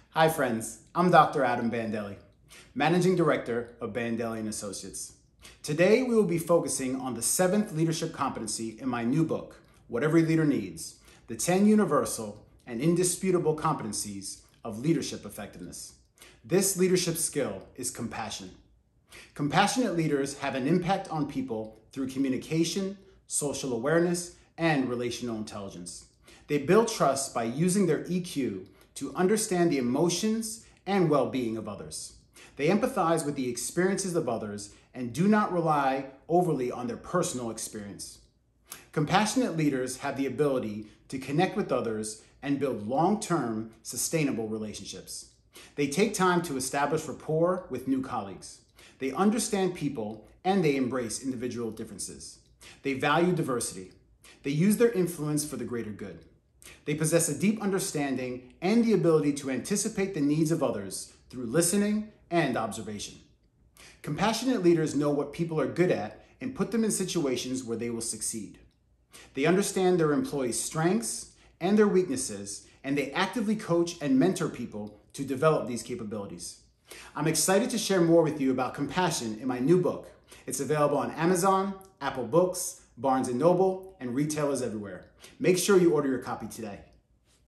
Hi friends, I'm Dr. Adam Bandelli, Managing Director of Bandelli & Associates. Today we will be focusing on the 7th leadership competency in my new book, What Every Leader Needs, the 10 universal and indisputable competencies of leadership effectiveness. This leadership skill is compassion. Compassionate leaders have an impact on people through communication, social awareness, and relational intelligence. They build trust by using their EQ to understand the emotions and well-being of others. They empathize with the experiences of others and do not rely overly on their personal experience. Compassionate leaders have the ability to connect with others and build long-term, sustainable relationships. They take time to establish rapport with new colleagues. They understand people and they embrace individual differences. They value diversity. They use their influence for the greater good. They possess a deep understanding and the ability to anticipate the needs of others through listening and observation. Compassionate leaders know what people are good at and put them in situations where they will succeed. They understand their employees' strengths and their weaknesses, and they actively coach and mentor people to develop these capabilities. I'm excited to share more with you about compassion in my new book. It's available on Amazon, Apple Books, Barnes & Noble, and retailers everywhere. Make sure you order your copy today.